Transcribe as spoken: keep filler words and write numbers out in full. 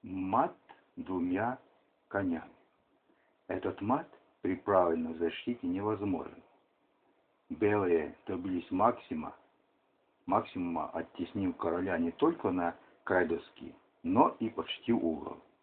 Мат двумя конями. Этот мат при правильной защите невозможен. Белые добились максима, максимума, оттеснив короля не только на край доски, но и почти угол.